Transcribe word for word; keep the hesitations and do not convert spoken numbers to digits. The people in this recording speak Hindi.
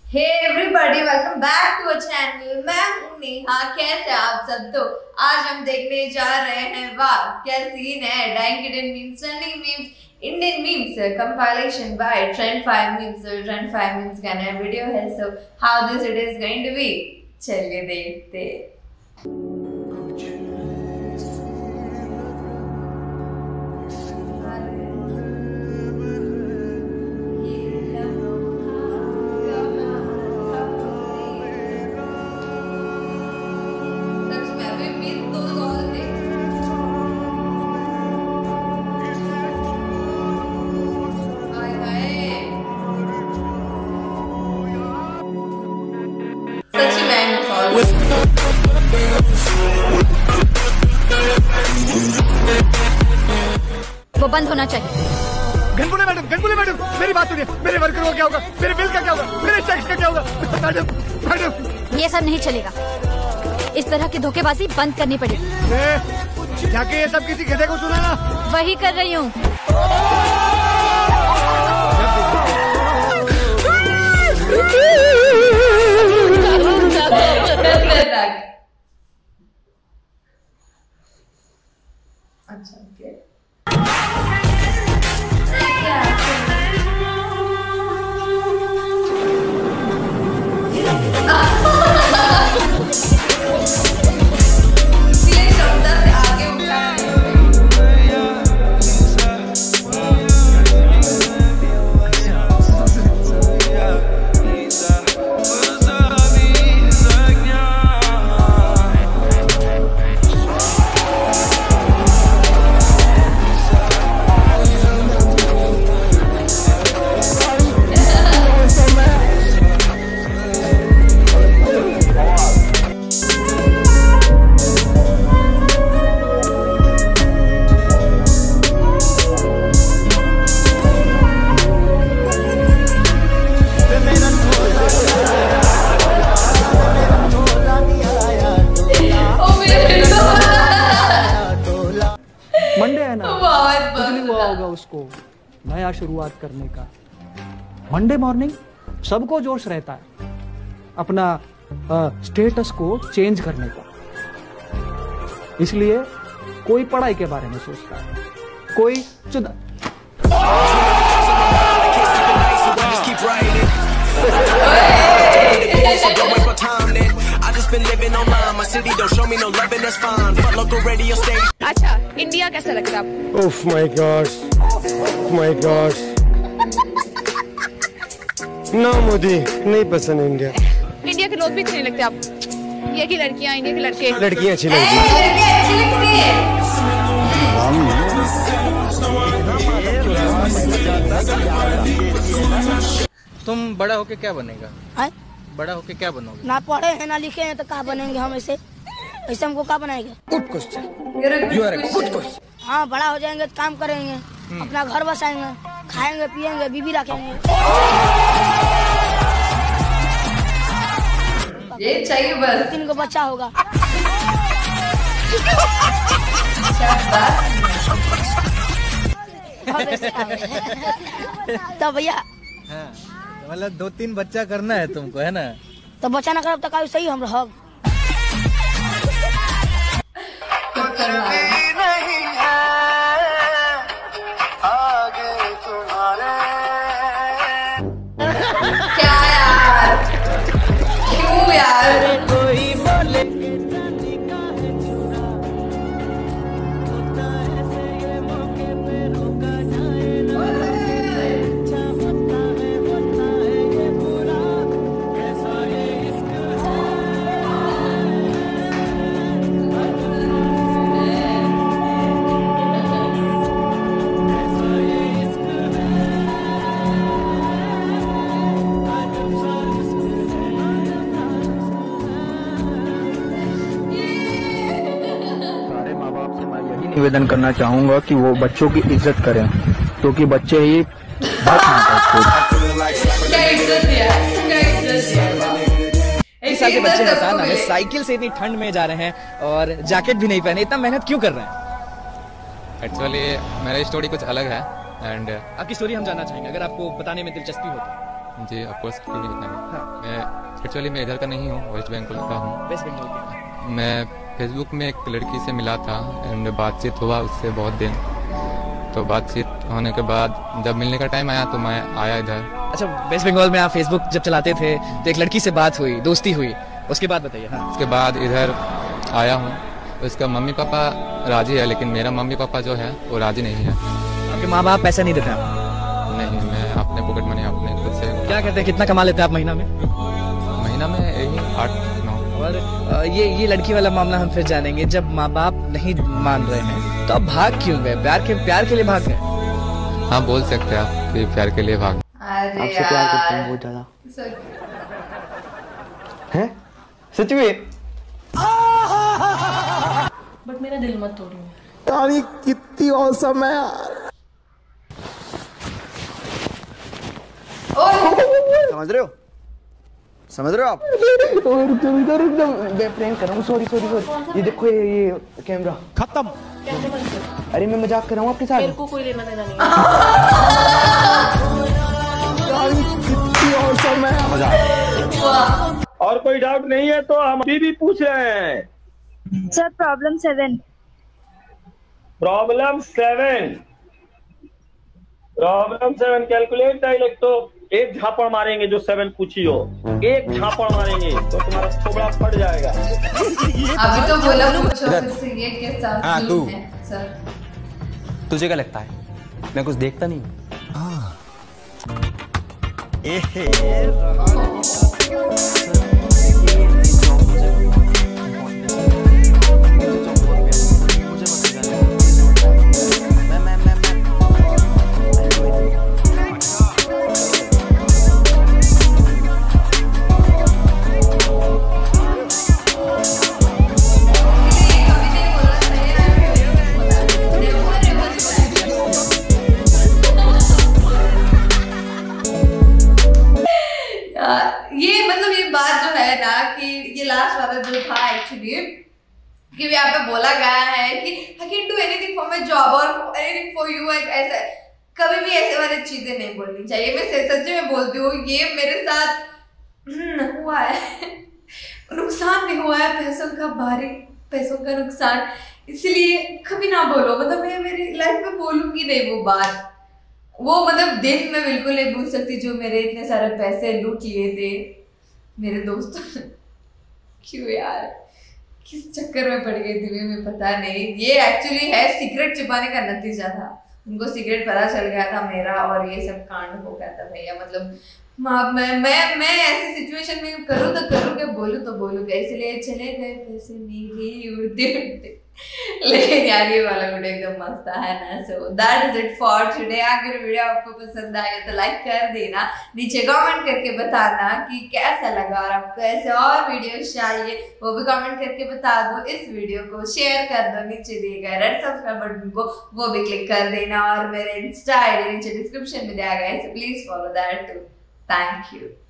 Hey everybody, welcome back to a channel. मैं हूं नेहा। कैसे आप सब? तो आज हम देखने जा रहे हैं, वाह क्या सीन है, dying kidding memes, trending memes, Indian memes compilation by trend five memes. तो ट्रेंड फाइव मीम्स का नया वीडियो है, so how this it is going to be, चलिए देखते हैं। वो बंद होना चाहिए। गनपुले मैडम, गनपुले मैडम, मेरी बात सुनिए। मेरे वर्कर को क्या होगा, मेरे बिल का क्या होगा, मेरे टैक्स का क्या होगा? मैडम, मैडम, ये सब नहीं चलेगा। इस तरह की धोखेबाजी बंद करनी पड़ेगी। जाके ये सब किसी गधे को सुनाना। वही कर रही हूँ। अच्छा ओके। मंडे है ना, हुआ होगा उसको नया शुरुआत करने का। मंडे मॉर्निंग सबको जोश रहता है अपना स्टेटस को चेंज करने का, इसलिए कोई पढ़ाई के बारे में सोचता है, कोई चुना अच्छा, इंडिया कैसा लगता है आपको? Oh my God, oh my God, ना मोदी, नहीं पसंद इंडिया। इंडिया के लोग भी अच्छे नहीं लगते आपको? ये की लड़कियां, इंडिया के लड़के? लड़कियां अच्छी लगती हैं। तुम बड़ा होके क्या बनेगा? है? बड़ा होके क्या बनोगे? ना पढ़े हैं ना लिखे हैं तो क्या बनेंगे हम? ऐसे ऐसे हमको क्या बनाएंगे? Good question, you are a good question. हाँ, बड़ा हो जाएंगे तो काम करेंगे, अपना घर बसाएंगे, खाएंगे पिएंगे, बीबी रखेंगे। ये चाहिए बस। तीन को बच्चा होगा। तो भैया मतलब दो तीन बच्चा करना है तुमको, है ना? तो बच्चा ना करब तो का सही हम रहब। क्या यार, क्यों यार? कोई बोले निवेदन करना चाहूंगा कि वो बच्चों की इज्जत करें, क्योंकि बच्चे ही बहुत साल के बच्चे हैं ना, साइकिल से इतनी ठंड में जा रहे हैं और जैकेट भी नहीं पहने, इतना मेहनत क्यों कर रहे हैं? एक्चुअली मेरा स्टोरी कुछ अलग है एंड आपकी स्टोरी हम जानना चाहेंगे, अगर आपको बताने में दिलचस्पी हो तो। जी ऑफ कोर्स क्यों नहीं बताएंगे। हाँ। एक्चुअली मैं इधर का नहीं हूँ, वेस्ट बंगाल का हूँ। वेस्ट बंगाल का। मैं फेसबुक में एक लड़की से मिला था एंड बातचीत हुआ उससे बहुत दिन। तो बातचीत होने के बाद जब मिलने का टाइम आया तो मैं आया इधर। अच्छा, वेस्ट बंगाल में आप फेसबुक जब चलाते थे तो एक लड़की से बात हुई, दोस्ती हुई, उसके बाद बताइए। हाँ, उसके बाद इधर आया हूँ। उसका मम्मी पापा राजी है, लेकिन मेरा मम्मी पापा जो है वो राजी नहीं है। आपके माँ बाप पैसा नहीं देते आप? नहीं, मैं अपने पॉकेट मनी अपने खुद से। क्या कहते हैं, कितना कमा लेते हैं आप महीना में? महीना में यही आठ नौ। और ये ये लड़की वाला मामला हम फिर जानेंगे। जब माँ बाप नहीं मान रहे हैं तो आप भाग क्यों गए? प्यार के प्यार के लिए भाग गए? हाँ, बोल सकते हैं आप कि प्यार के लिए भाग। आपसे प्यार करता हूँ बहुत ज्यादा। हैं? सच में? बट मेरा दिल मत तोड़िए। यार ये कितनी औसम है यार। समझ रहे हो? समझ रहे हो आप? रुक जाओ, इधर रुक जाओ, मैं प्रैंक कर रहा हूँ। Sorry sorry sorry. ये देखो, ये ये कैमरा खत्म। कैसे बंद कर? अरे मैं मजाक कर रहा हूँ आपके साथ। मेरे को कोई लेना देना नहीं। कितनी औसम है। मजाक। और कोई डाउट नहीं है तो हम अभी भी पूछ रहे हैं। Sir problem seven. Problem seven problem seven calculate dialogue. तो एक झापड़ मारेंगे जो सेवन पूछी हो, एक झापड़ मारेंगे तो तुम्हारा थोबड़ा फट जाएगा। अभी तो बोला पूछो फिर से ये कैसा जुल्म है सर? तुझे क्या लगता है मैं कुछ देखता नहीं? हाँ। ये मतलब ये बात जो है ना कि ये लास्ट वाला जो था एक्चुअली कि यहाँ पे बोला गया है कि I can do anything for my job और एनीथिंग फॉर यू। ऐसा कभी भी ऐसे वाली चीजें नहीं बोलनी चाहिए। मैं सच्ची में बोलती हूँ, ये मेरे साथ हुआ है, नुकसान भी हुआ है, पैसों का भारी पैसों का नुकसान। इसलिए कभी ना बोलो, मतलब मैं मेरी लाइफ में बोलूंगी नहीं वो बात। वो मतलब दिन में बिल्कुल नहीं भूल सकती जो मेरे इतने सारे पैसे लूट लिए थे मेरे दोस्तों ने। क्यों यार, किस चक्कर में पड़ गई थी मैं पता नहीं। ये एक्चुअली है सिगरेट छिपाने का नतीजा था। उनको सिगरेट पता चल गया था मेरा और ये सब कांड हो गया था भैया। मतलब मैं मैं मैं ऐसी सिचुएशन में करूँ तो करूँ क्या, बोलूँ तो बोलूँ क्या। इसलिए चले गए पैसे मेरे उड़ते उड़ते। लेकिन यार ये वाला वीडियो एकदम मस्त है ना। So that is it for today. अगर वीडियो आपको पसंद आया तो लाइक कर देना, नीचे कमेंट करके बताना कि कैसा लगा और आपको ऐसे और वीडियो चाहिए वो भी कमेंट करके बता दो। इस वीडियो को शेयर कर दो, नीचे दिए गए रेड सब्सक्राइब बटन को वो भी क्लिक कर देना और मेरे इंस्टा आईडी नीचे डिस्क्रिप्शन में दिया गया है, so please follow that too. Thank you.